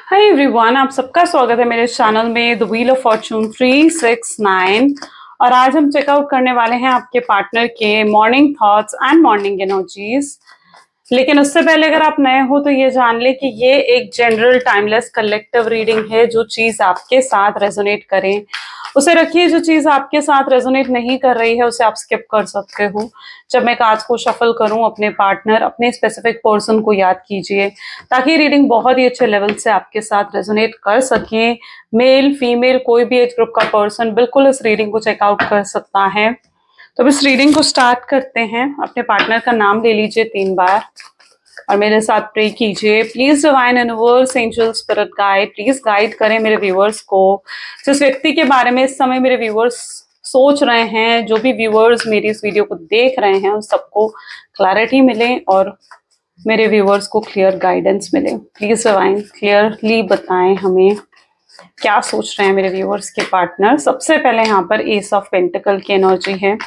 Hi everyone, आप सबका स्वागत है मेरे चैनल में द व्हील ऑफ फॉर्चून 369। और आज हम चेकआउट करने वाले हैं आपके पार्टनर के morning thoughts and morning energies. लेकिन उससे पहले अगर आप नए हो तो ये जान ले कि ये एक जनरल टाइमलेस कलेक्टिव रीडिंग है। जो चीज आपके साथ रेजोनेट करे उसे रखिए, जो चीज आपके साथ रेजोनेट नहीं कर रही है उसे आप स्किप कर सकते हो। जब मैं कार्ड्स को शफल करूं, अपने पार्टनर, अपने स्पेसिफिक पर्सन को याद कीजिए ताकि रीडिंग बहुत ही अच्छे लेवल से आपके साथ रेजोनेट कर सके। मेल फीमेल कोई भी एज ग्रुप का पर्सन बिल्कुल इस रीडिंग को चेकआउट कर सकता है। तो इस रीडिंग को स्टार्ट करते हैं। अपने पार्टनर का नाम ले लीजिए 3 बार और मेरे साथ प्रे कीजिए। Please divine universe, angel, spirit guide, please guide करें मेरे व्यूअर्स को। जिस व्यक्ति के बारे में इस समय मेरे व्यूअर्स सोच रहे हैं, जो भी व्यूअर्स मेरी इस वीडियो को देख रहे हैं, उन सबको क्लैरिटी मिले और मेरे व्यूअर्स को क्लियर गाइडेंस मिले। प्लीज डिवाइन क्लियरली बताएं हमें क्या सोच रहे हैं मेरे व्यूअर्स के पार्टनर। सबसे पहले यहाँ पर एस ऑफ पेंटिकल की एनर्जी है,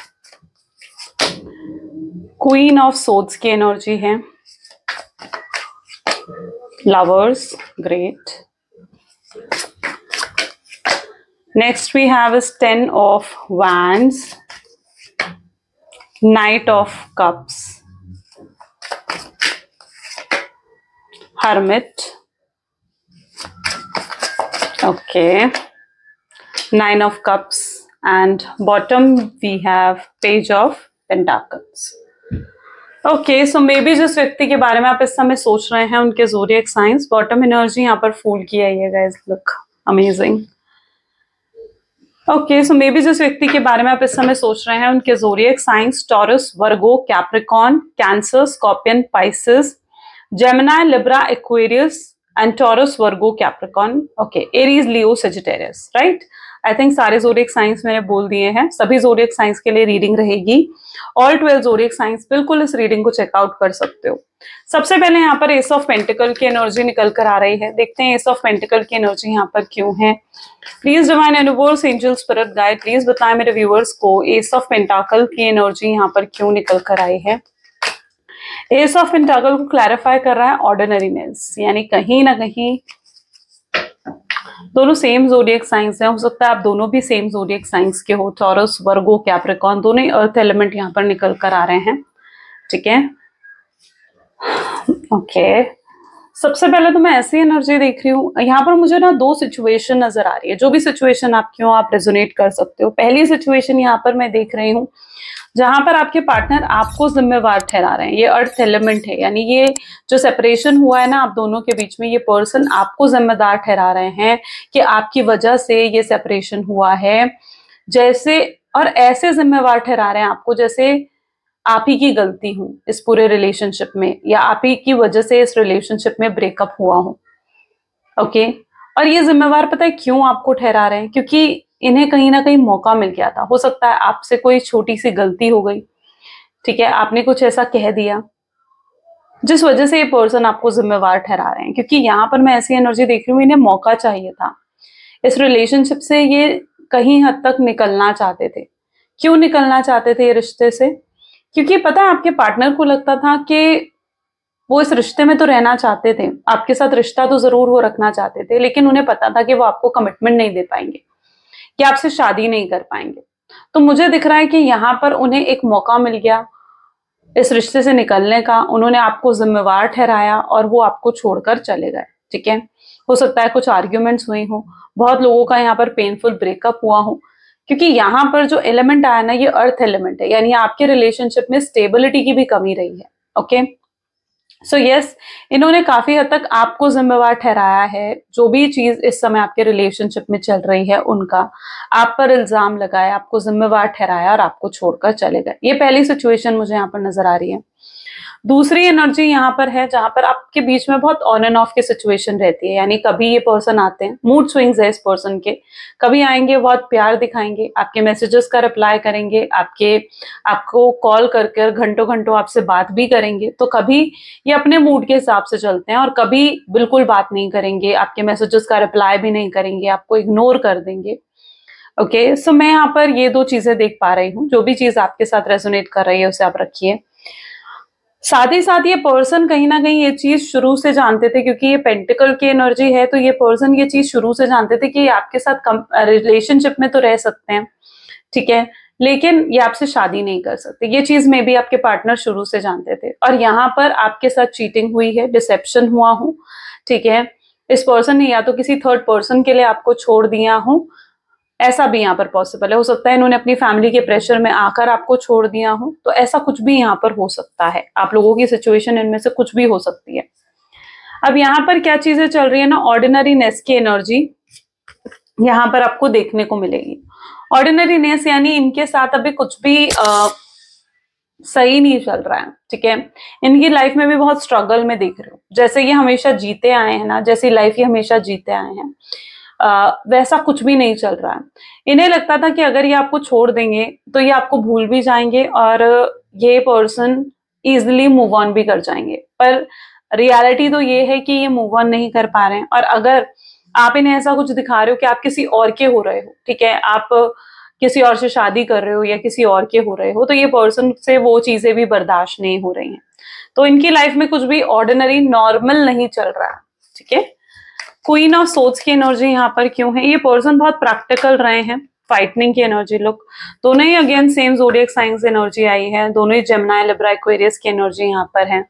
क्वीन ऑफ सोर्ड्स की एनर्जी है, lovers, great. Next we have is 10 of wands, knight of cups, hermit, okay, 9 of cups, and bottom we have page of pentacles. Okay, so maybe जिस व्यक्ति के बारे में आप इस समय सोच रहे हैं उनके ज़ोडिएक साइंस, बॉटम एनर्जी यहाँ पर फूल की आई है guys, look amazing. Okay, so maybe जिस व्यक्ति के बारे में आप इस समय सोच रहे हैं उनके zodiac signs Taurus, Virgo, Capricorn, Cancer, Scorpion, Pisces, Gemini, Libra, Aquarius and Taurus, Virgo, Capricorn. Okay, Aries, Leo, Sagittarius, right. I think सारे ज़ोडिएक साइंस मैंने बोल दिए हैं। सभी ज़ोडिएक साइंस के लिए रीडिंग रहेगी। ऑल 12 ज़ोडिएक साइंस बिल्कुल इस रीडिंग को चेकआउट कर सकते हो। सबसे पहले यहाँ पर एस ऑफ पेंटिकल की एनर्जी निकल कर आ रही है। देखते हैं एस ऑफ पेंटिकल की एनर्जी यहाँ पर क्यों है। Please divine universe, angel, spirit guide, please बताएं मेरे व्यूअर्स को एस ऑफ पेंटाकल की एनर्जी यहाँ पर क्यों निकल कर आई है। एस ऑफ पेंटाकल को क्लैरिफाई कर रहा है ऑर्डिनरीनेस, यानी कहीं ना कहीं दोनों सेम ज़ोडिएक साइंस है। हो सकता है आप दोनों भी सेम ज़ोडिएक साइंस के हो। टॉरस, वर्गो, कैप्रिकॉर्न, दोनों ही अर्थ एलिमेंट यहाँ पर निकल कर आ रहे हैं। ठीक है, ओके। सबसे पहले तो मैं ऐसी एनर्जी देख रही हूँ यहाँ पर, मुझे ना 2 सिचुएशन नजर आ रही है। जो भी सिचुएशन आपकी हो आप रेजोनेट कर सकते हो। पहली सिचुएशन यहाँ पर मैं देख रही हूँ जहां पर आपके पार्टनर आपको जिम्मेवार ठहरा रहे हैं। ये अर्थ एलिमेंट है, यानी ये जो सेपरेशन हुआ है ना आप दोनों के बीच में, ये पर्सन आपको जिम्मेदार ठहरा रहे हैं कि आपकी वजह से ये सेपरेशन हुआ है। जैसे और ऐसे जिम्मेवार ठहरा रहे हैं आपको जैसे आप ही की गलती हो इस पूरे रिलेशनशिप में, या आप ही की वजह से इस रिलेशनशिप में ब्रेकअप हुआ हो। ओके, और ये जिम्मेवार पता है क्यों आपको ठहरा रहे हैं? क्योंकि इन्हें कहीं ना कहीं मौका मिल गया था। हो सकता है आपसे कोई छोटी सी गलती हो गई, ठीक है, आपने कुछ ऐसा कह दिया जिस वजह से ये पर्सन आपको जिम्मेवार ठहरा रहे हैं। क्योंकि यहाँ पर मैं ऐसी एनर्जी देख रही हूँ, इन्हें मौका चाहिए था। इस रिलेशनशिप से ये कहीं हद तक निकलना चाहते थे। क्यों निकलना चाहते थे ये रिश्ते से? क्योंकि पता है आपके पार्टनर को लगता था कि वो इस रिश्ते में तो रहना चाहते थे, आपके साथ रिश्ता तो जरूर वो रखना चाहते थे, लेकिन उन्हें पता था कि वो आपको कमिटमेंट नहीं दे पाएंगे, कि आपसे शादी नहीं कर पाएंगे। तो मुझे दिख रहा है कि यहाँ पर उन्हें एक मौका मिल गया इस रिश्ते से निकलने का। उन्होंने आपको जिम्मेवार ठहराया और वो आपको छोड़कर चले गए। ठीक है, हो सकता है कुछ आर्ग्यूमेंट्स हुई हो, बहुत लोगों का यहाँ पर पेनफुल ब्रेकअप हुआ हो। क्योंकि यहाँ पर जो एलिमेंट आया ना, ये अर्थ एलिमेंट है, यानी आपके रिलेशनशिप में स्टेबिलिटी की भी कमी रही है। ओके, सो यस, इन्होंने काफी हद तक आपको जिम्मेवार ठहराया है। जो भी चीज इस समय आपके रिलेशनशिप में चल रही है उनका आप पर इल्जाम लगाया, आपको जिम्मेवार ठहराया और आपको छोड़कर चले गए। ये पहली सिचुएशन मुझे यहाँ पर नजर आ रही है। दूसरी एनर्जी यहाँ पर है जहां पर आपके बीच में बहुत ऑन एंड ऑफ की सिचुएशन रहती है। यानी कभी ये पर्सन आते हैं, मूड स्विंग्स है इस पर्सन के, कभी आएंगे बहुत प्यार दिखाएंगे, आपके मैसेजेस का रिप्लाई करेंगे, आपको कॉल करके घंटों घंटों आपसे बात भी करेंगे। तो कभी ये अपने मूड के हिसाब से चलते हैं और कभी बिल्कुल बात नहीं करेंगे, आपके मैसेजेस का रिप्लाई भी नहीं करेंगे, आपको इग्नोर कर देंगे। ओके, सो मैं यहाँ पर ये 2 चीजें देख पा रही हूँ। जो भी चीज आपके साथ रेजोनेट कर रही है उसे आप रखिए। साथ ही साथ ये पर्सन कहीं ना कहीं ये चीज शुरू से जानते थे, क्योंकि ये पेंटिकल की एनर्जी है, तो ये पर्सन ये चीज शुरू से जानते थे कि ये आपके साथ रिलेशनशिप में तो रह सकते हैं, ठीक है, लेकिन ये आपसे शादी नहीं कर सकते। ये चीज में भी आपके पार्टनर शुरू से जानते थे, और यहाँ पर आपके साथ चीटिंग हुई है, डिसेप्शन हुआ हो, ठीक है। इस पर्सन ने या तो किसी थर्ड पर्सन के लिए आपको छोड़ दिया हो, ऐसा भी यहाँ पर पॉसिबल है। हो सकता है इन्होंने अपनी फैमिली के प्रेशर में आकर आपको छोड़ दिया हो, तो ऐसा कुछ भी यहाँ पर हो सकता है। आप लोगों की सिचुएशन इनमें से कुछ भी हो सकती है। अब यहाँ पर क्या चीजें चल रही है ना, ऑर्डिनरीनेस की एनर्जी यहाँ पर आपको देखने को मिलेगी। ऑर्डिनरीनेस यानी इनके साथ अभी कुछ भी सही नहीं चल रहा है, ठीक है। इनकी लाइफ में भी बहुत स्ट्रगल में देख रहे हो, जैसे ये हमेशा जीते आए हैं ना, जैसी लाइफ ये हमेशा जीते आए हैं, वैसा कुछ भी नहीं चल रहा है। इन्हें लगता था कि अगर ये आपको छोड़ देंगे तो ये आपको भूल भी जाएंगे और ये पर्सन इजिली मूव ऑन भी कर जाएंगे, पर रियलिटी तो ये है कि ये मूव ऑन नहीं कर पा रहे हैं। और अगर आप इन्हें ऐसा कुछ दिखा रहे हो कि आप किसी और के हो रहे हो, ठीक है, आप किसी और से शादी कर रहे हो या किसी और के हो रहे हो, तो ये पर्सन से वो चीजें भी बर्दाश्त नहीं हो रही हैं। तो इनकी लाइफ में कुछ भी ऑर्डिनरी नॉर्मल नहीं चल रहा है, ठीक है। क्वीन ऑफ सोर्ड्स की एनर्जी यहाँ पर क्यों है? ये पर्सन बहुत प्रैक्टिकल रहे हैं, फाइटनिंग की एनर्जी लुक, दोनों ही again same zodiac signs energy आई है, दोनों ही जेमिनी लिब्रा एक्वेरियस की एनर्जी यहाँ पर है।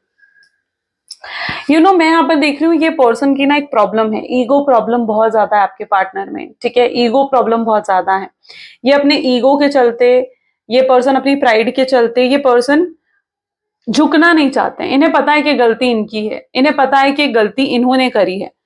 मैं यहाँ पर देख रही हूँ ये पर्सन की ना एक प्रॉब्लम है, ईगो प्रॉब्लम बहुत ज्यादा है आपके पार्टनर में, ठीक है। ईगो प्रॉब्लम बहुत ज्यादा है। ये अपने ईगो के चलते, ये पर्सन अपनी प्राइड के चलते, ये पर्सन झुकना नहीं चाहते हैं। इन्हें पता है कि गलती इनकी है, इन्हें पता है कि गलती इन्होंने करी है।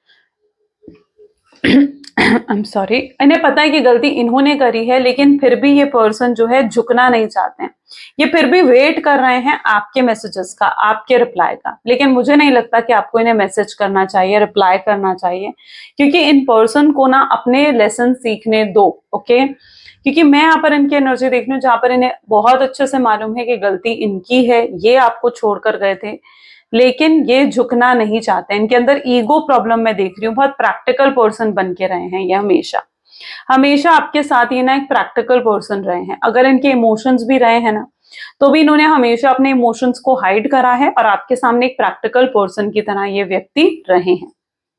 आई एम सॉरी, इन्हें पता है कि गलती इन्होंने करी है, लेकिन फिर भी ये पर्सन जो है झुकना नहीं चाहते हैं। ये फिर भी वेट कर रहे हैं आपके मैसेजेस का, आपके रिप्लाई का। लेकिन मुझे नहीं लगता कि आपको इन्हें मैसेज करना चाहिए, रिप्लाई करना चाहिए, क्योंकि इन पर्सन को ना अपने लेसन सीखने दो, ओके। क्योंकि मैं यहाँ पर इनकी एनर्जी देख रही हूँ जहां पर इन्हें बहुत अच्छे से मालूम है कि गलती इनकी है, ये आपको छोड़कर गए थे, लेकिन ये झुकना नहीं चाहते। इनके अंदर ईगो प्रॉब्लम मैं देख रही हूँ। बहुत प्रैक्टिकल पर्सन बन के रहे हैं ये, हमेशा हमेशा आपके साथ ये ना एक प्रैक्टिकल पर्सन रहे हैं। अगर इनके इमोशंस भी रहे हैं ना, तो भी इन्होंने हमेशा अपने इमोशंस को हाइड करा है और आपके सामने एक प्रैक्टिकल पर्सन की तरह ये व्यक्ति रहे हैं।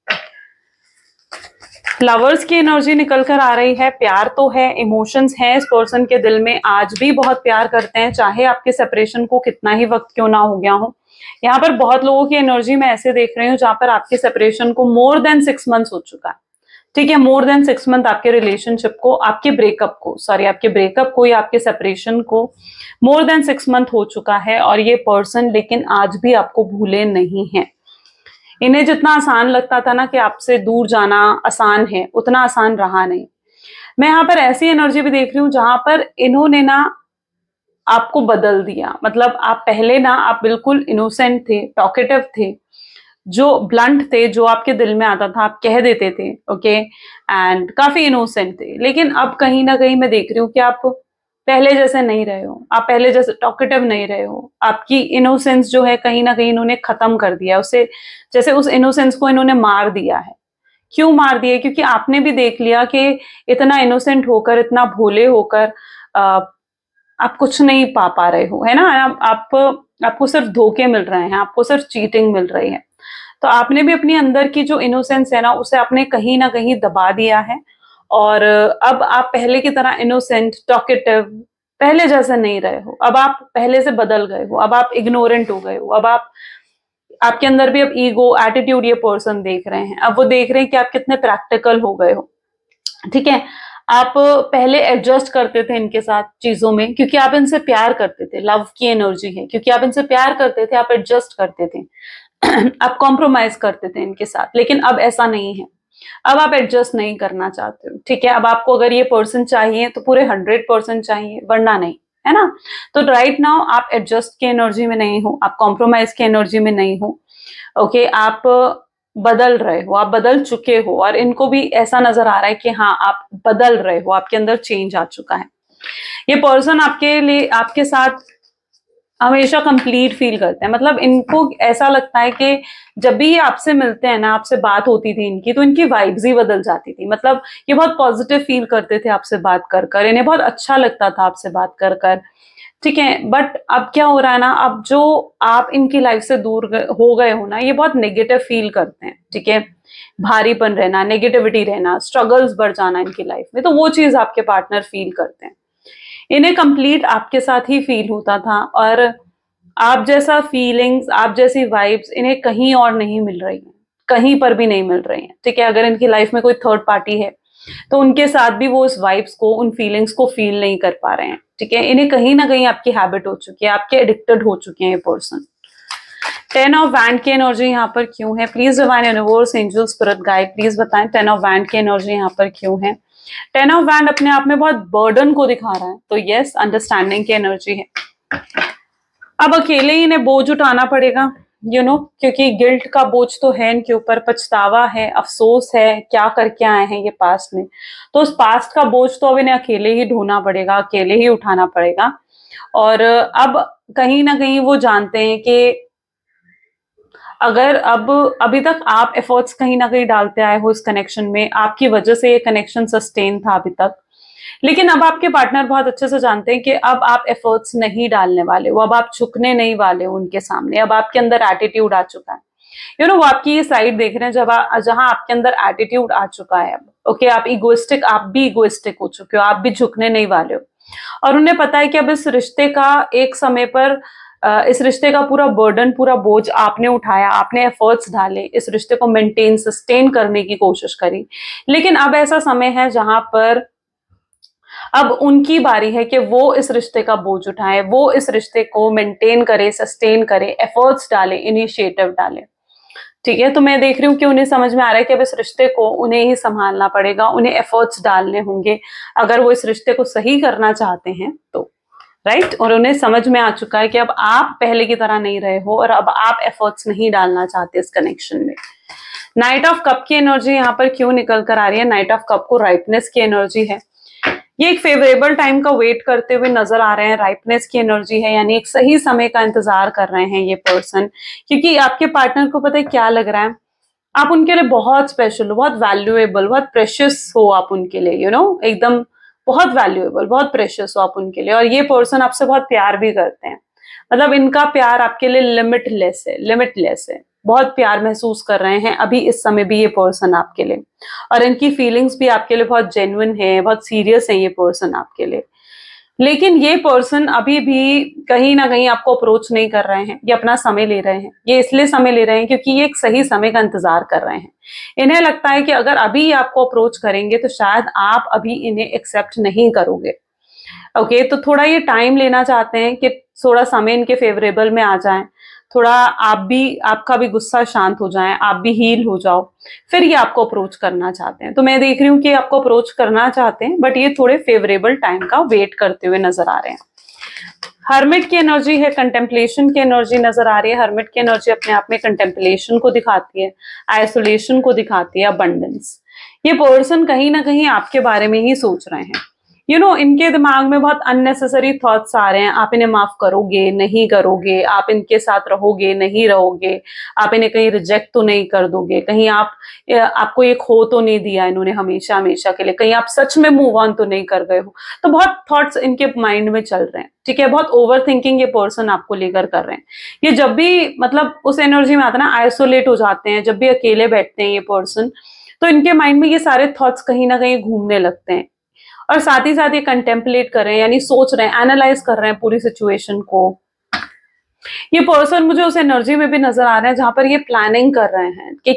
लवर्स की एनर्जी निकल कर आ रही है। प्यार तो है, इमोशंस है इस पर्सन के दिल में, आज भी बहुत प्यार करते हैं, चाहे आपके सेपरेशन को कितना ही वक्त क्यों ना हो गया हो। यहाँ पर बहुत लोगों की एनर्जी में ऐसे देख रही हूँ जहां पर आपके सेपरेशन को मोर देन 6 मंथ्स हो चुका है, ठीक है। मोर देन 6 मंथ आपके रिलेशनशिप को, आपके ब्रेकअप को या आपके सेपरेशन को मोर देन 6 मंथ हो चुका है, और ये पर्सन लेकिन आज भी आपको भूले नहीं है। इन्हें जितना आसान लगता था ना कि आपसे दूर जाना आसान है, उतना आसान रहा नहीं। मैं यहाँ पर ऐसी एनर्जी भी देख रही हूँ जहां पर इन्होंने ना आपको बदल दिया। मतलब आप पहले ना, आप बिल्कुल इनोसेंट थे, टॉकेटिव थे, जो ब्लंट थे, जो आपके दिल में आता था आप कह देते थे, ओके, एंड काफी इनोसेंट थे। लेकिन अब कहीं ना कहीं मैं देख रही हूँ कि आप पहले जैसे नहीं रहे हो, आप पहले जैसे टॉकेटिव नहीं रहे हो। आपकी इनोसेंस जो है कहीं ना कहीं इन्होंने खत्म कर दिया उसे, जैसे उस इनोसेंस को इन्होंने मार दिया है। क्यों मार दिया? क्योंकि आपने भी देख लिया कि इतना इनोसेंट होकर, इतना भोले होकर आप कुछ नहीं पा रहे हो, है ना। आपको सिर्फ धोखे मिल रहे हैं, आपको सिर्फ चीटिंग मिल रही है। तो आपने भी अपनी अंदर की जो इनोसेंस है ना, उसे आपने कहीं ना कहीं दबा दिया है, और अब आप पहले की तरह इनोसेंट, टॉकेटिव, पहले जैसे नहीं रहे हो। अब आप पहले से बदल गए हो, अब आप इग्नोरेंट हो गए हो। अब आपके अंदर भी अब ईगो, एटीट्यूड ये पर्सन देख रहे हैं। अब वो देख रहे हैं कि आप कितने प्रैक्टिकल हो गए हो, ठीक है। आप पहले एडजस्ट करते थे इनके साथ चीजों में, क्योंकि आप इनसे प्यार करते थे, लव की एनर्जी है, क्योंकि आप इनसे प्यार करते थे, आप एडजस्ट करते थे, आप कॉम्प्रोमाइज करते थे इनके साथ। लेकिन अब ऐसा नहीं है, अब आप एडजस्ट नहीं करना चाहते हो, ठीक है। अब आपको अगर ये पर्सन चाहिए तो पूरे 100% चाहिए, वरना नहीं, है ना। तो राइट नाउ आप एडजस्ट की एनर्जी में नहीं हो, आप कॉम्प्रोमाइज की एनर्जी में नहीं हो, ओके। आप बदल रहे हो, आप बदल चुके हो, और इनको भी ऐसा नजर आ रहा है कि हाँ आप बदल रहे हो, आपके अंदर चेंज आ चुका है। ये पर्सन आपके लिए, आपके साथ हमेशा कंप्लीट फील करते हैं। मतलब इनको ऐसा लगता है कि जब भी ये आपसे मिलते हैं ना, आपसे बात होती थी इनकी, तो इनकी वाइब्स ही बदल जाती थी। मतलब ये बहुत पॉजिटिव फील करते थे आपसे बात कर कर, इन्हें बहुत अच्छा लगता था आपसे बात कर कर, ठीक है। बट अब क्या हो रहा है ना, अब जो आप इनकी लाइफ से दूर हो गए हो ना, ये बहुत नेगेटिव फील करते हैं, ठीक है। भारीपन रहना, नेगेटिविटी रहना, स्ट्रगल्स बढ़ जाना इनकी लाइफ में, तो वो चीज आपके पार्टनर फील करते हैं। इन्हें कंप्लीट आपके साथ ही फील होता था, और आप जैसा फीलिंग्स, आप जैसी वाइब्स इन्हें कहीं और नहीं मिल रही है, कहीं पर भी नहीं मिल रही है, ठीक है। अगर इनकी लाइफ में कोई थर्ड पार्टी है तो उनके साथ भी वो उस वाइब्स को, उन फीलिंग्स को फील नहीं कर पा रहे हैं, ठीक है। इन्हें कहीं ना कहीं आपकी हैबिट हो चुकी है, आपके एडिक्टेड हो चुके हैं ये पर्सन। 10 ऑफ वैंड की एनर्जी यहाँ पर क्यों है? Please divine universe, angel, spirit guide, please बताएं 10 ऑफ वैंड की एनर्जी यहाँ पर क्यों है? 10 ऑफ वैंड अपने आप में बहुत बर्डन को दिखा रहा है, तो यस, अंडरस्टैंडिंग की एनर्जी है। अब अकेले ही इन्हें बोझ उठाना पड़ेगा, क्योंकि गिल्ट का बोझ तो है इनके ऊपर, पछतावा है, अफसोस है, क्या करके आए हैं ये पास्ट में, तो उस पास्ट का बोझ तो अब इन्हें अकेले ही ढोना पड़ेगा, अकेले ही उठाना पड़ेगा। और अब कहीं ना कहीं वो जानते हैं कि अगर अब अभी तक आप एफर्ट्स कहीं ना कहीं डालते आए हो इस कनेक्शन में, आपकी वजह से ये कनेक्शन सस्टेन था अभी तक, लेकिन अब आपके पार्टनर बहुत अच्छे से जानते हैं कि अब आप एफर्ट्स नहीं डालने वाले हो, अब आप झुकने नहीं वाले हो उनके सामने, अब आपके अंदर एटीट्यूड आ चुका है। वो आपकी ये साइड देख रहे हैं जहां आपके अंदर एटीट्यूड आ चुका है अब, ओके। आप भी इगोइस्टिक हो चुके हो, आप भी झुकने नहीं वाले हो, और उन्हें पता है कि अब इस रिश्ते का एक समय पर इस रिश्ते का पूरा बर्डन, पूरा बोझ आपने उठाया, आपने एफर्ट्स डाले, इस रिश्ते को मेंटेन, सस्टेन करने की कोशिश करी, लेकिन अब ऐसा समय है जहां पर अब उनकी बारी है कि वो इस रिश्ते का बोझ उठाए, वो इस रिश्ते को मेंटेन करे, सस्टेन करे, एफर्ट्स डाले, इनिशिएटिव डाले, ठीक है। तो मैं देख रही हूँ कि उन्हें समझ में आ रहा है कि अब इस रिश्ते को उन्हें ही संभालना पड़ेगा, उन्हें एफर्ट्स डालने होंगे अगर वो इस रिश्ते को सही करना चाहते हैं तो, राइट। और उन्हें समझ में आ चुका है कि अब आप पहले की तरह नहीं रहे हो, और अब आप एफर्ट्स नहीं डालना चाहते इस कनेक्शन में। नाइट ऑफ कप की एनर्जी यहाँ पर क्यों निकल कर आ रही है? नाइट ऑफ कप को राइटनेस की एनर्जी है, ये एक फेवरेबल टाइम का वेट करते हुए नजर आ रहे हैं, राइपनेस की एनर्जी है, यानी एक सही समय का इंतजार कर रहे हैं ये पर्सन, क्योंकि आपके पार्टनर को पता है क्या लग रहा है, आप उनके लिए बहुत स्पेशल हो, बहुत वैल्यूएबल, बहुत प्रेशियस हो आप उनके लिए, एकदम बहुत वैल्यूएबल, बहुत प्रेशियस हो आप उनके लिए, और ये पर्सन आपसे बहुत प्यार भी करते हैं, मतलब इनका प्यार आपके लिए लिमिटलेस है, बहुत प्यार महसूस कर रहे हैं अभी इस समय भी ये पर्सन आपके लिए, और इनकी फीलिंग्स भी आपके लिए बहुत जेन्युइन है, बहुत सीरियस है ये पर्सन आपके लिए। लेकिन ये पर्सन अभी भी कहीं ना कहीं आपको अप्रोच नहीं कर रहे हैं, ये अपना समय ले रहे हैं, ये इसलिए समय ले रहे हैं क्योंकि ये एक सही समय का इंतजार कर रहे हैं। इन्हें लगता है कि अगर अभी आपको अप्रोच करेंगे तो शायद आप अभी इन्हें एक्सेप्ट नहीं करोगे, ओके। तो थोड़ा ये टाइम लेना चाहते हैं कि थोड़ा समय इनके फेवरेबल में आ जाए, थोड़ा आपका भी गुस्सा शांत हो जाए, आप भी हील हो जाओ, फिर ये आपको अप्रोच करना चाहते हैं। तो मैं देख रही हूँ कि आपको अप्रोच करना चाहते हैं, बट ये थोड़े फेवरेबल टाइम का वेट करते हुए नजर आ रहे हैं। हर्मिट की एनर्जी है, कंटेम्पलेशन की एनर्जी नजर आ रही है। हर्मिट की एनर्जी अपने आप में कंटेम्पलेशन को दिखाती है, आइसोलेशन को दिखाती है, अबंडेंस। ये पर्सन कहीं ना कहीं आपके बारे में ही सोच रहे हैं, इनके दिमाग में बहुत अननेसेसरी थॉट्स आ रहे हैं, आप इन्हें माफ करोगे नहीं करोगे, आप इनके साथ रहोगे नहीं रहोगे, आप इन्हें कहीं रिजेक्ट तो नहीं कर दोगे, कहीं आपको ये खो तो नहीं दिया इन्होंने हमेशा हमेशा के लिए, कहीं आप सच में मूव ऑन तो नहीं कर गए हो। तो बहुत थॉट्स इनके माइंड में चल रहे हैं, ठीक है। बहुत ओवर थिंकिंग ये पर्सन आपको लेकर कर रहे हैं। ये जब भी मतलब उस एनर्जी में आता है ना, आइसोलेट हो जाते हैं, जब भी अकेले बैठते हैं ये पर्सन, तो इनके माइंड में ये सारे थॉट्स कहीं ना कहीं घूमने लगते हैं, और साथ ही साथ ये कंटेम्पलेट कर रहे हैं, यानी सोच रहे हैं, एनालाइज कर रहे हैं पूरी सिचुएशन को। ये पर्सन मुझे उस एनर्जी में भी नजर आ रहे हैं जहां पर ये प्लानिंग कर रहे हैं कि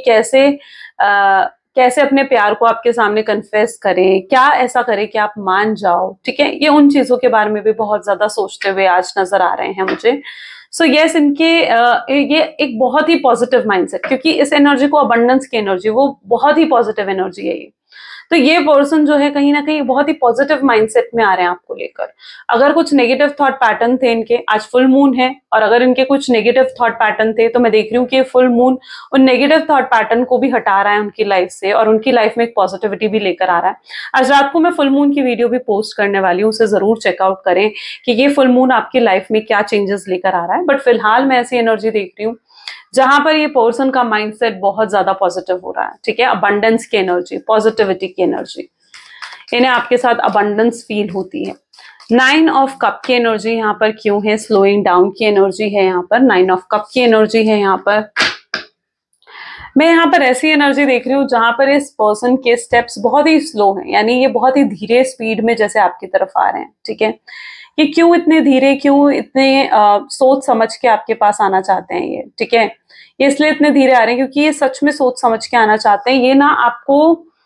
कैसे अपने प्यार को आपके सामने कन्फेस करें, क्या ऐसा करें कि आप मान जाओ, ठीक है। ये उन चीजों के बारे में भी बहुत ज्यादा सोचते हुए आज नजर आ रहे हैं मुझे। सो यस, इनके ये एक बहुत ही पॉजिटिव माइंडसेट, क्योंकि इस एनर्जी को अबंडेंस की एनर्जी, वो बहुत ही पॉजिटिव एनर्जी है ये। तो ये पर्सन जो है कहीं ना कहीं बहुत ही पॉजिटिव माइंडसेट में आ रहे हैं आपको लेकर। अगर कुछ नेगेटिव थॉट पैटर्न थे इनके, आज फुल मून है, और अगर इनके कुछ नेगेटिव थॉट पैटर्न थे तो मैं देख रही हूँ कि फुल मून उन नेगेटिव थॉट पैटर्न को भी हटा रहा है उनकी लाइफ से, और उनकी लाइफ में एक पॉजिटिविटी भी लेकर आ रहा है। आज रात को मैं फुल मून की वीडियो भी पोस्ट करने वाली हूँ, उसे जरूर चेकआउट करें कि ये फुल मून आपकी लाइफ में क्या चेंजेस लेकर आ रहा है। बट फिलहाल मैं ऐसी एनर्जी देख रही हूँ जहां पर ये पर्सन का माइंडसेट बहुत ज्यादा पॉजिटिव हो रहा है, ठीक है। अबंडेंस की एनर्जी, पॉजिटिविटी की एनर्जी, इन्हें आपके साथ अबंडेंस फील होती है। 9 ऑफ कप की एनर्जी यहाँ पर क्यों है? स्लोइंग डाउन की एनर्जी है यहाँ पर, 9 ऑफ कप की एनर्जी है यहाँ पर। मैं यहाँ पर ऐसी एनर्जी देख रही हूँ जहां पर इस पर्सन के स्टेप्स बहुत ही स्लो हैं, यानी ये बहुत ही धीरे स्पीड में जैसे आपकी तरफ आ रहे हैं, ठीक है। ये क्यों इतने धीरे, क्यों इतने सोच समझ के आपके पास आना चाहते हैं ये, ठीक है। ये इसलिए इतने धीरे आ रहे हैं क्योंकि ये सच में सोच समझ के आना चाहते हैं। ये ना आपको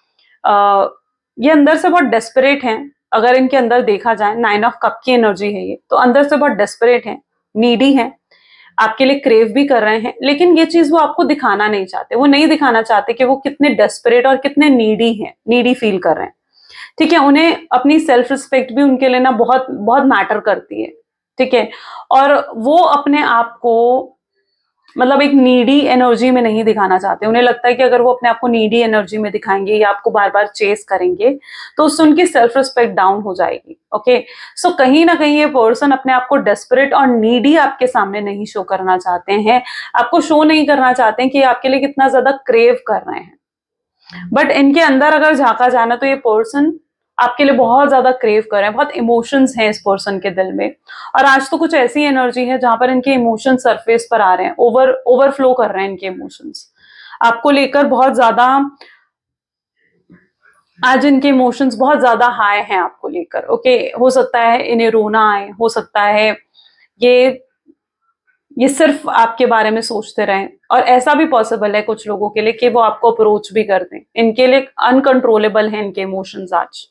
ये अंदर से बहुत डेस्परेट हैं। अगर इनके अंदर देखा जाए, 9 ऑफ कप की एनर्जी है ये, तो अंदर से बहुत डेस्परेट है, नीडी है, आपके लिए क्रेव भी कर रहे हैं, लेकिन ये चीज वो आपको दिखाना नहीं चाहते। वो नहीं दिखाना चाहते कि वो कितने डेस्परेट और कितने नीडी हैं, नीडी फील कर रहे हैं, ठीक है। उन्हें अपनी सेल्फ रिस्पेक्ट भी उनके लिए ना बहुत बहुत मैटर करती है, ठीक है। और वो अपने आप को मतलब एक नीडी एनर्जी में नहीं दिखाना चाहते। उन्हें लगता है कि अगर वो अपने आप को नीडी एनर्जी में दिखाएंगे या आपको बार बार चेस करेंगे तो उससे उनकी सेल्फ रिस्पेक्ट डाउन हो जाएगी। ओके, सो कहीं ना कहीं ये पर्सन अपने आप को डेस्परेट और नीडी आपके सामने नहीं शो करना चाहते हैं, आपको शो नहीं करना चाहते हैं कि आपके लिए कितना ज्यादा क्रेव कर रहे हैं। बट इनके अंदर अगर झांका जाना तो ये पर्सन आपके लिए बहुत ज्यादा क्रेव कर रहे हैं, बहुत इमोशंस हैं इस पर्सन के दिल में। और आज तो कुछ ऐसी एनर्जी है जहां पर इनके इमोशन सरफेस पर आ रहे हैं, ओवरफ्लो कर रहे हैं इनके इमोशंस आपको लेकर बहुत ज्यादा। आज इनके इमोशंस बहुत ज्यादा हाई हैं आपको लेकर। ओके, हो सकता है इन्हें रोना आए, हो सकता है ये सिर्फ आपके बारे में सोचते रहें, और ऐसा भी पॉसिबल है कुछ लोगों के लिए कि वो आपको अप्रोच भी कर दें। इनके लिए अनकंट्रोलेबल है इनके इमोशंस आज।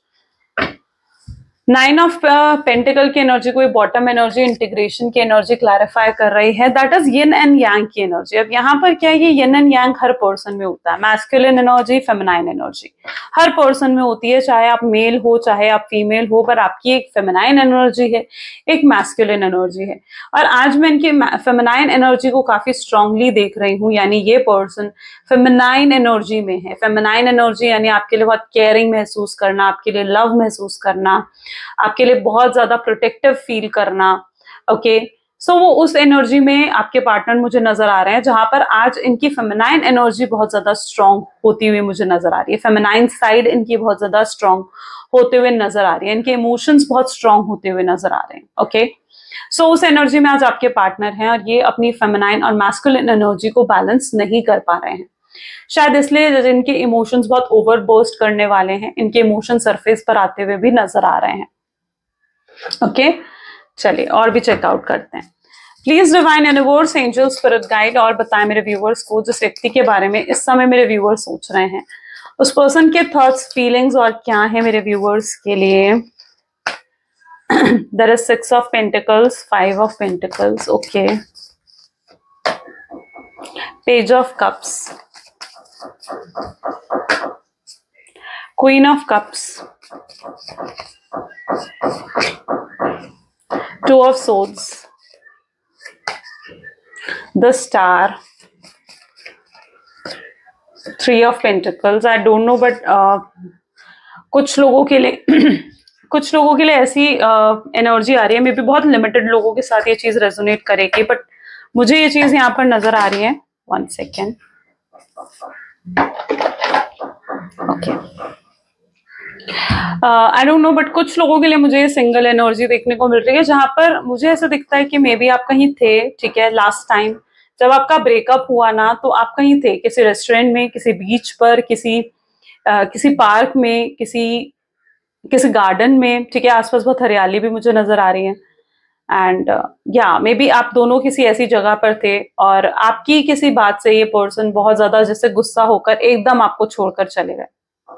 9 ऑफ पेंटिकल की एनर्जी कोई बॉटम एनर्जी, इंटीग्रेशन की एनर्जी क्लैरिफाई कर रही है, that is yin and yang की एनर्जी। अब यहाँ पर क्या है, ये यिन एंड यांग हर पर्सन में होता है, मैस्कुलिन एनर्जी, फेमिनाइन एनर्जी हर पर्सन में होती है, चाहे आप मेल हो चाहे आप फीमेल हो, पर आपकी एक फेमिनाइन एनर्जी है, एक मैस्कुलिन एनर्जी है। और आज मैं इनकी फेमिनाइन एनर्जी को काफी स्ट्रांगली देख रही हूँ, यानी ये पर्सन फेमिनाइन एनर्जी में है। फेमिनाइन एनर्जी यानी आपके लिए बहुत केयरिंग महसूस करना, आपके लिए लव महसूस करना, आपके लिए बहुत ज्यादा प्रोटेक्टिव फील करना। ओके, सो वो उस एनर्जी में आपके पार्टनर मुझे नजर आ रहे हैं, जहां पर आज इनकी फेमिनाइन एनर्जी बहुत ज्यादा स्ट्रांग होती हुई मुझे नजर आ रही है। फेमिनाइन साइड इनकी बहुत ज्यादा स्ट्रांग होते हुए नजर आ रही है, इनके इमोशंस बहुत स्ट्रांग होते हुए नजर आ रहे हैं। ओके, सो उस एनर्जी में आज आपके पार्टनर हैं और ये अपनी फेमिनाइन और मैस्कुलिन एनर्जी को बैलेंस नहीं कर पा रहे हैं, शायद इसलिए इनके इमोशंस बहुत ओवरबर्स्ट करने वाले हैं, इनके इमोशन सरफेस पर आते हुए भी नजर आ रहे हैं। ओके, चलिए और भी चेकआउट करते हैं। Please divine universe, angel, spirit guide और बताएं मेरे व्यूअर्स को जिस व्यक्ति के बारे में इस समय मेरे व्यूअर्स सोच रहे हैं, उस पर्सन के थॉट्स, फीलिंग्स और क्या है मेरे व्यूअर्स के लिए। There is 6 of pentacles, 5 of pentacles, okay, page of cups, queen of cups, 2 of swords, the star, 3 of pentacles. I don't know but कुछ लोगों के लिए कुछ लोगों के लिए ऐसी एनर्जी आ रही है, मे बी बहुत लिमिटेड लोगों के साथ ये चीज रेजोनेट करेगी, बट मुझे ये चीज यहाँ पर नजर आ रही है। 1 second, okay, I don't know but कुछ लोगों के लिए मुझे सिंगल एनर्जी देखने को मिल रही है, जहां पर मुझे ऐसा दिखता है कि मे बी आप कहीं थे, ठीक है। लास्ट टाइम जब आपका ब्रेकअप हुआ ना, तो आप कहीं थे, किसी रेस्टोरेंट में, किसी बीच पर, किसी पार्क में, किसी गार्डन में, ठीक है। आसपास बहुत हरियाली भी मुझे नजर आ रही है, एंड या मे बी आप दोनों किसी ऐसी जगह पर थे और आपकी किसी बात से ये पर्सन बहुत ज्यादा जैसे गुस्सा होकर एकदम आपको छोड़कर चले गए।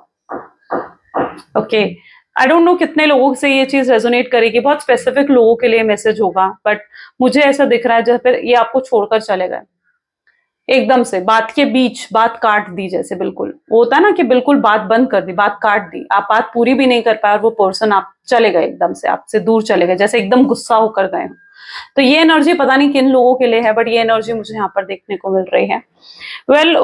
ओके, आई डोंट नो कितने लोगों से ये चीज रेजोनेट करेगी, बहुत स्पेसिफिक लोगों के लिए मैसेज होगा, बट मुझे ऐसा दिख रहा है जैसे फिर ये आपको छोड़कर चले गए एकदम से, बात के बीच बात काट दी, जैसे बिल्कुल वो होता है ना कि बिल्कुल बात बंद कर दी, बात काट दी, आप बात पूरी भी नहीं कर पाए और वो पर्सन आप चले गए, एकदम से आपसे दूर चले गए, जैसे एकदम गुस्सा होकर गए हो। तो ये एनर्जी पता नहीं किन लोगों के लिए है, बट ये एनर्जी मुझे यहाँ पर देखने को मिल रही है। वेल,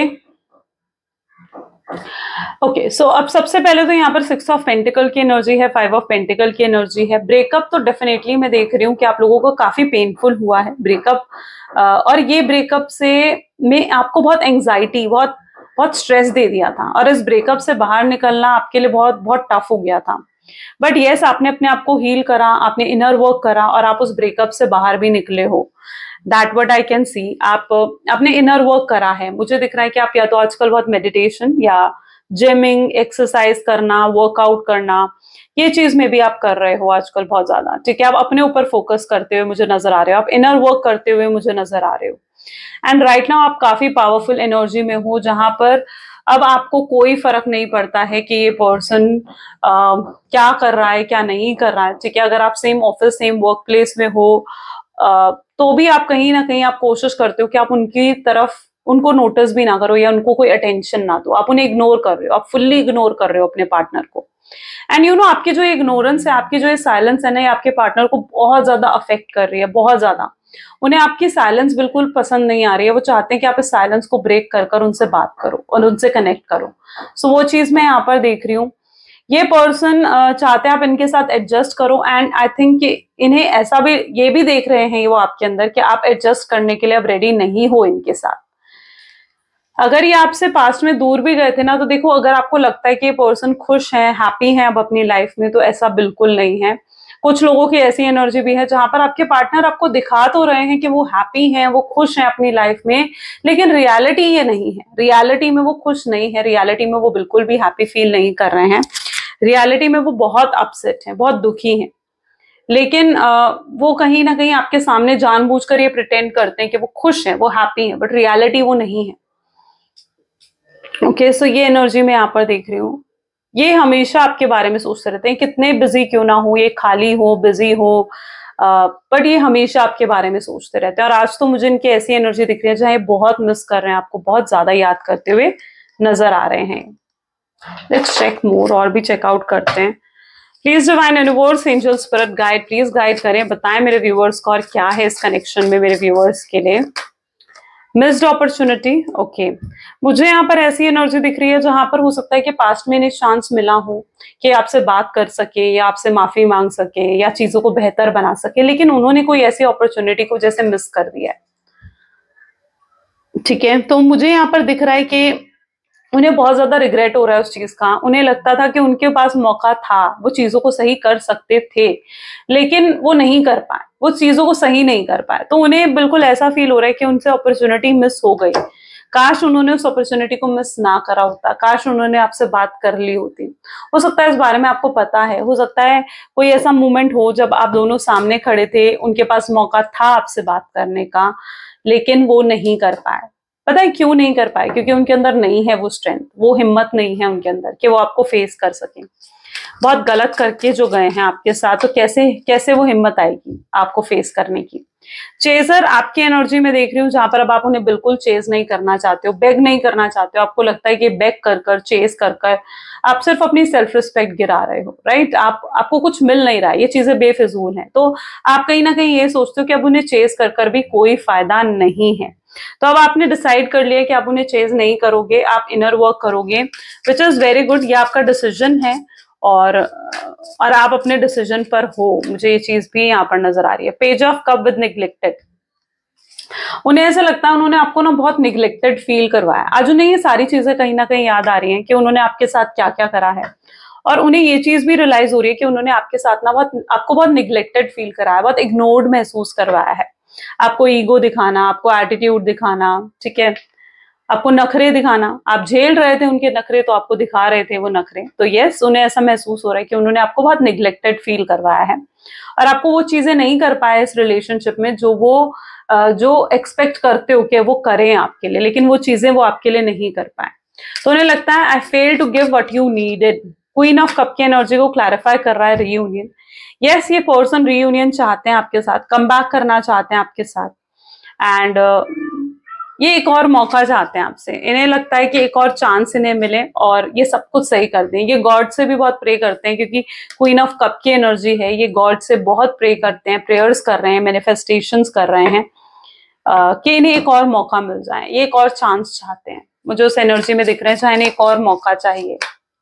ओके, सो अब सबसे पहले तो यहाँ पर 6 ऑफ पेंटिकल की एनर्जी है, 5 ऑफ पेंटिकल की एनर्जी है। ब्रेकअप तो डेफिनेटली मैं देख रही हूँ कि आप लोगों को काफी पेनफुल हुआ है ब्रेकअप, और ये ब्रेकअप से में आपको बहुत एंग्जाइटी, बहुत बहुत स्ट्रेस दे दिया था, और इस ब्रेकअप से बाहर निकलना आपके लिए बहुत बहुत टफ हो गया था। बट येस, आपने अपने आप को हील करा, आपने इनर वर्क करा और आप उस ब्रेकअप से बाहर भी निकले हो। That what I can see. आप अपने इनर वर्क करा है। मुझे दिख रहा है कि आप या तो आजकल बहुत मेडिटेशन या जिमिंग, एक्सरसाइज करना, वर्कआउट करना, ये चीज में भी आप कर रहे हो आजकल बहुत ज्यादा। ठीक है, आप अपने ऊपर फोकस करते हुए मुझे नजर आ रहे हो, आप इनर वर्क करते हुए मुझे नजर आ रहे हो। एंड राइट नाउ आप काफी पावरफुल एनर्जी में हो, जहां पर अब आपको कोई फर्क नहीं पड़ता है कि ये पर्सन क्या कर रहा है, क्या नहीं कर रहा है। ठीक है, अगर आप same office, same workplace में हो तो भी आप कहीं ना कहीं आप कोशिश करते हो कि आप उनकी तरफ, उनको नोटिस भी ना करो या उनको कोई अटेंशन ना दो। आप उन्हें इग्नोर कर रहे हो, आप फुल्ली इग्नोर कर रहे हो अपने पार्टनर को। एंड यू नो, आपकी जो इग्नोरेंस है, आपकी जो साइलेंस है ना, ये आपके पार्टनर को बहुत ज्यादा अफेक्ट कर रही है, बहुत ज्यादा। उन्हें आपकी साइलेंस बिल्कुल पसंद नहीं आ रही है। वो चाहते हैं कि आप इस साइलेंस को ब्रेक कर कर उनसे बात करो और उनसे कनेक्ट करो। सो वो चीज मैं यहाँ पर देख रही हूँ। ये पर्सन चाहते हैं आप इनके साथ एडजस्ट करो। एंड आई थिंक कि इन्हें ऐसा भी, ये भी देख रहे हैं वो आपके अंदर कि आप एडजस्ट करने के लिए अब रेडी नहीं हो इनके साथ। अगर ये आपसे पास्ट में दूर भी गए थे ना, तो देखो, अगर आपको लगता है कि ये पर्सन खुश है, हैप्पी है अब अपनी लाइफ में, तो ऐसा बिल्कुल नहीं है। कुछ लोगों की ऐसी एनर्जी भी है जहां पर आपके पार्टनर आपको दिखा तो रहे हैं कि वो हैप्पी हैं, वो खुश हैं अपनी लाइफ में, लेकिन रियलिटी ये नहीं है। रियलिटी में वो खुश नहीं है, रियलिटी में वो बिल्कुल भी हैप्पी फील नहीं कर रहे हैं। रियलिटी में वो बहुत अपसेट हैं, बहुत दुखी हैं। लेकिन वो कहीं ना कहीं आपके सामने जानबूझकर ये प्रिटेंड करते हैं कि वो खुश हैं, वो हैप्पी हैं, बट रियलिटी वो नहीं है। ओके, सो ये एनर्जी मैं यहाँ पर देख रही हूँ। ये हमेशा आपके बारे में सोचते रहते हैं, कितने बिजी क्यों ना हो, ये खाली हो, बिजी हो, बट ये हमेशा आपके बारे में सोचते रहते हैं। और आज तो मुझे इनकी ऐसी एनर्जी दिख रही है जहाँ ये बहुत मिस कर रहे हैं, आपको बहुत ज्यादा याद करते हुए नजर आ रहे हैं। लेट्स चेक मोर, और भी चेकआउट करते हैं। Please divine universe, angel, spirit guide, please guide करें, बताएं मेरे व्यूअर्स को और क्या है इस कनेक्शन में मेरे व्यूअर्स के लिए। Missed opportunity, okay. मुझे यहाँ पर ऐसी एनर्जी दिख रही है जहां पर हो सकता है कि पास्ट में इन्हें चांस मिला हो कि आपसे बात कर सके या आपसे माफी मांग सके या चीजों को बेहतर बना सके, लेकिन उन्होंने कोई ऐसी अपॉर्चुनिटी को जैसे मिस कर दिया है। ठीक है, तो मुझे यहाँ पर दिख रहा है कि उन्हें बहुत ज्यादा रिग्रेट हो रहा है उस चीज का। उन्हें लगता था कि उनके पास मौका था, वो चीजों को सही कर सकते थे, लेकिन वो नहीं कर पाए, वो चीजों को सही नहीं कर पाए। तो उन्हें बिल्कुल ऐसा फील हो रहा है कि उनसे अपॉर्चुनिटी मिस हो गई। काश उन्होंने उस अपॉर्चुनिटी को मिस ना करा होता, काश उन्होंने आपसे बात कर ली होती। हो सकता है इस बारे में आपको पता है, हो सकता है कोई ऐसा मोमेंट हो जब आप दोनों सामने खड़े थे, उनके पास मौका था आपसे बात करने का, लेकिन वो नहीं कर पाए। पता है क्यों नहीं कर पाए? क्योंकि उनके अंदर नहीं है वो स्ट्रेंथ, वो हिम्मत नहीं है उनके अंदर कि वो आपको फेस कर सके। बहुत गलत करके जो गए हैं आपके साथ, तो कैसे कैसे वो हिम्मत आएगी आपको फेस करने की। चेजर आपकी एनर्जी में देख रही हूँ, जहां पर अब आप उन्हें बिल्कुल चेज नहीं करना चाहते हो, बेग नहीं करना चाहते हो। आपको लगता है कि बेग कर कर, चेज कर कर आप सिर्फ अपनी सेल्फ रिस्पेक्ट गिरा रहे हो, राइट? आपको कुछ मिल नहीं रहा है, ये चीजें बेफिजूल हैं। तो आप कहीं ना कहीं ये सोचते हो कि अब उन्हें चेज कर कर भी कोई फायदा नहीं है। तो अब आपने डिसाइड कर लिया कि आप उन्हें चेज नहीं करोगे, आप इनर वर्क करोगे, विच इज वेरी गुड। ये आपका डिसीजन है और आप अपने डिसीजन पर हो। मुझे ये चीज भी यहाँ पर नजर आ रही है। Page of cup with neglected. उन्हें ऐसा लगता है उन्होंने आपको ना बहुत निग्लेक्टेड फील करवाया। आज उन्हें ये सारी चीजें कहीं ना कहीं याद आ रही हैं कि उन्होंने आपके साथ क्या क्या करा है, और उन्हें ये चीज भी रियलाइज हो रही है कि उन्होंने आपके साथ ना आपको बहुत निग्लेक्टेड फील कराया, बहुत इग्नोर्ड महसूस करवाया है। आपको ईगो दिखाना, आपको एटीट्यूड दिखाना, ठीक है, आपको नखरे दिखाना। आप झेल रहे थे उनके नखरे, तो आपको दिखा रहे थे वो नखरे। तो यस, उन्हें ऐसा महसूस हो रहा है कि उन्होंने आपको बहुत निग्लेक्टेड फील करवाया है और आपको वो चीजें नहीं कर पाए इस रिलेशनशिप में जो वो जो एक्सपेक्ट करते हो कि वो करें आपके लिए, लेकिन वो चीजें वो आपके लिए नहीं कर पाए। तो उन्हें लगता है I fail to give what you needed. Queen of cup की एनर्जी को क्लैरिफाई कर रहा है रीयूनियन। यस, ये पर्सन रीयूनियन चाहते हैं आपके साथ, कम बैक करना चाहते हैं आपके साथ, एंड ये एक और मौका चाहते हैं आपसे। इन्हें लगता है कि एक और चांस इन्हें मिले और ये सब कुछ सही कर दें। ये गॉड से भी बहुत प्रे करते हैं, क्योंकि क्वीन ऑफ कप की एनर्जी है। ये गॉड से बहुत प्रे करते हैं, प्रेयर्स कर रहे हैं, मैनिफेस्टेशंस कर रहे हैं कि इन्हें एक और मौका मिल जाए। ये एक और चांस चाहते हैं, मुझे उस एनर्जी में दिख रहे हैं, चाहे इन्हें एक और मौका चाहिए।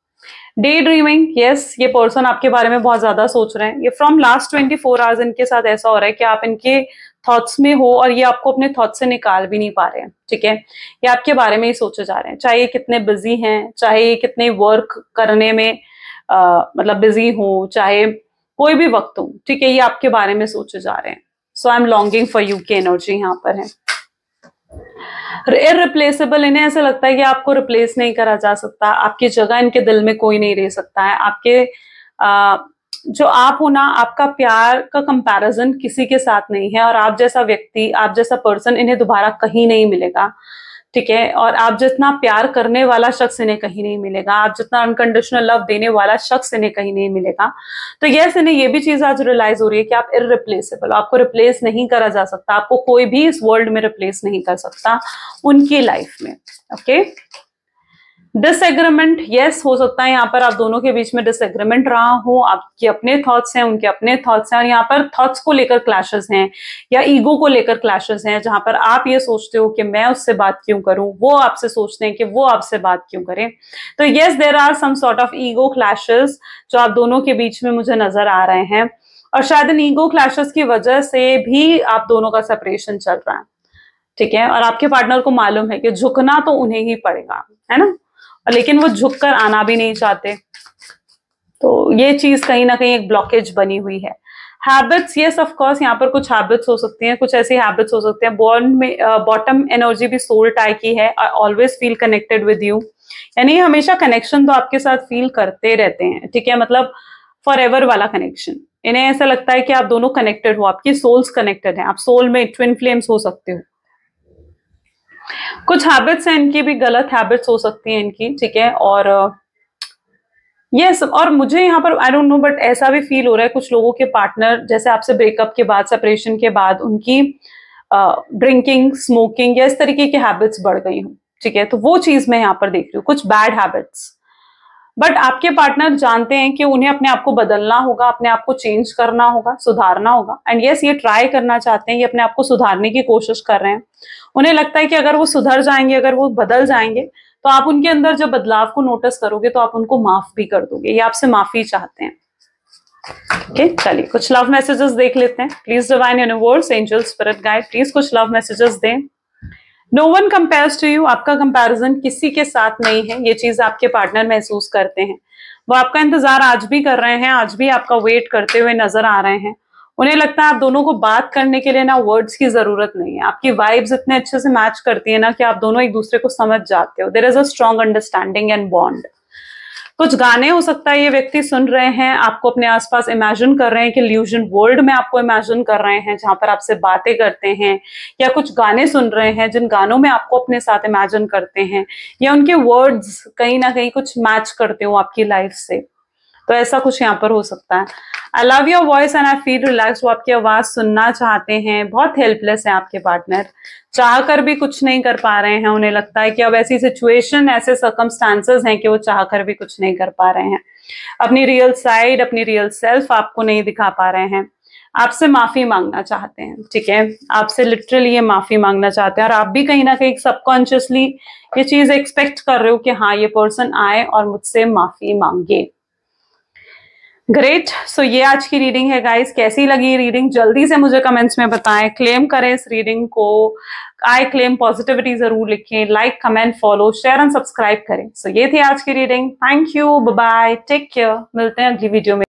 डे ड्रीमिंग, यस, ये पर्सन आपके बारे में बहुत ज्यादा सोच रहे हैं। ये फ्रॉम लास्ट 24 आवर्स इनके साथ ऐसा हो रहा है कि आप इनके थॉट्स में हो और ये आपको अपने थॉट्स से निकाल भी नहीं पा रहे हैं। ठीक है, ये आपके बारे में ही सोचे जा रहे हैं, चाहे ये कितने बिजी हैं, चाहे ये कितने वर्क करने में मतलब बिजी हो, चाहे कोई भी वक्त हो, ठीक है, ये आपके बारे में सोचे जा रहे हैं। So I am longing for you की एनर्जी यहाँ पर है। इररिप्लेसेबल, इन्हें ऐसा लगता है कि आपको रिप्लेस नहीं करा जा सकता, आपकी जगह इनके दिल में कोई नहीं रह सकता है। आपके जो आप हो ना, आपका प्यार का कंपैरिजन किसी के साथ नहीं है, और आप जैसा व्यक्ति, आप जैसा पर्सन इन्हें दोबारा कहीं नहीं मिलेगा, ठीक है। और आप जितना प्यार करने वाला शख्स इन्हें कहीं नहीं मिलेगा, आप जितना अनकंडीशनल लव देने वाला शख्स इन्हें कहीं नहीं मिलेगा। तो यस, इन्हें ये भी चीज आज रियलाइज हो रही है कि आप इररिप्लेसेबल, आपको रिप्लेस नहीं करा जा सकता, आपको कोई भी इस वर्ल्ड में रिप्लेस नहीं कर सकता उनकी लाइफ में। ओके, डिसएग्रीमेंट, यस, हो सकता है यहाँ पर आप दोनों के बीच में डिसएग्रीमेंट रहा हो, आपके अपने थॉट्स हैं, उनके अपने थॉट्स हैं, और यहाँ पर थॉट्स को लेकर क्लैशेस हैं या ईगो को लेकर क्लैशेस हैं, जहां पर आप ये सोचते हो कि मैं उससे बात क्यों करूं, वो आपसे सोचते हैं कि वो आपसे बात क्यों करें। तो yes, there are some sort of ego clashes जो आप दोनों के बीच में मुझे नजर आ रहे हैं, और शायद इन ईगो क्लैशेस की वजह से भी आप दोनों का सेपरेशन चल रहा है, ठीक है। और आपके पार्टनर को मालूम है कि झुकना तो उन्हें ही पड़ेगा, है ना, लेकिन वो झुककर आना भी नहीं चाहते। तो ये चीज कहीं ना कहीं एक ब्लॉकेज बनी हुई है। हैबिट्स, यस ऑफ कोर्स, यहाँ पर कुछ हैबिट्स हो सकती हैं, कुछ ऐसी हैबिट्स हो सकते हैं। बॉन्ड में बॉटम एनर्जी भी सोल टाई की है, I always feel connected with you, यानी हमेशा कनेक्शन तो आपके साथ फील करते रहते हैं, ठीक है, मतलब फॉर एवर वाला कनेक्शन। इन्हें ऐसा लगता है कि आप दोनों कनेक्टेड हो, आपकी सोल्स कनेक्टेड है, आप सोल में ट्विन फ्लेम्स हो सकते हो। कुछ हैबिट्स हैं इनकी भी, गलत हैबिट्स हो सकती हैं इनकी, ठीक है। और यस, और मुझे यहाँ पर आई डोंट नो बट ऐसा भी फील हो रहा है कुछ लोगों के पार्टनर जैसे आपसे ब्रेकअप के बाद, सेपरेशन के बाद उनकी ड्रिंकिंग, स्मोकिंग या इस तरीके की हैबिट्स बढ़ गई हूँ, ठीक है। तो वो चीज मैं यहाँ पर देख रही हूँ, कुछ बैड हैबिट्स। बट आपके पार्टनर जानते हैं कि उन्हें अपने आप को बदलना होगा, अपने आप को चेंज करना होगा, सुधारना होगा। एंड यस, ये ट्राई करना चाहते हैं, ये अपने आप को सुधारने की कोशिश कर रहे हैं। उन्हें लगता है कि अगर वो सुधर जाएंगे, अगर वो बदल जाएंगे, तो आप उनके अंदर जब बदलाव को नोटिस करोगे तो आप उनको माफ भी कर दोगे, ये आपसे माफी चाहते हैं। ओके, चलिए कुछ लव मैसेजेस देख लेते हैं। Please divine universe, angel, spirit guide, please कुछ लव मैसेजेस दें। No one compares to you, आपका कंपैरिजन किसी के साथ नहीं है, ये चीज आपके पार्टनर महसूस करते हैं। वो आपका इंतजार आज भी कर रहे हैं, आज भी आपका वेट करते हुए नजर आ रहे हैं। उन्हें लगता है आप दोनों को बात करने के लिए ना वर्ड्स की जरूरत नहीं है, आपकी वाइब्स इतने अच्छे से मैच करती है ना कि आप दोनों एक दूसरे को समझ जाते हो। There is a strong understanding and bond. कुछ गाने हो सकता है ये व्यक्ति सुन रहे हैं, आपको अपने आसपास इमेजिन कर रहे हैं कि इल्यूजन वर्ल्ड में आपको इमेजिन कर रहे हैं, जहां पर आपसे बातें करते हैं, या कुछ गाने सुन रहे हैं जिन गानों में आपको अपने साथ इमेजिन करते हैं, या उनके वर्ड्स कहीं ना कहीं कुछ मैच करते हो आपकी लाइफ से। तो ऐसा कुछ यहाँ पर हो सकता है। I love your voice and I feel relax, वो आपकी आवाज सुनना चाहते हैं। बहुत हेल्पलेस है आपके पार्टनर, चाह कर भी कुछ नहीं कर पा रहे हैं। उन्हें लगता है कि अब ऐसी सिचुएशन, ऐसे सर्कमस्टांसेस हैं कि वो चाह कर भी कुछ नहीं कर पा रहे हैं। अपनी रियल साइड, अपनी रियल सेल्फ आपको नहीं दिखा पा रहे हैं। आपसे माफी मांगना चाहते हैं, ठीक है, आपसे लिटरली ये माफी मांगना चाहते हैं। और आप भी कहीं ना कहीं सबकॉन्शियसली ये चीज एक्सपेक्ट कर रहे हो कि हाँ, ये पर्सन आए और मुझसे माफी मांगे। ग्रेट, सो ये आज की रीडिंग है गाइस। कैसी लगी रीडिंग जल्दी से मुझे कमेंट्स में बताएं, क्लेम करें इस रीडिंग को। आई क्लेम पॉजिटिविटी जरूर लिखें, like, comment, follow, share and subscribe करें। सो ये थी आज की reading. Thank you, bye bye, take care, मिलते हैं अगली वीडियो में।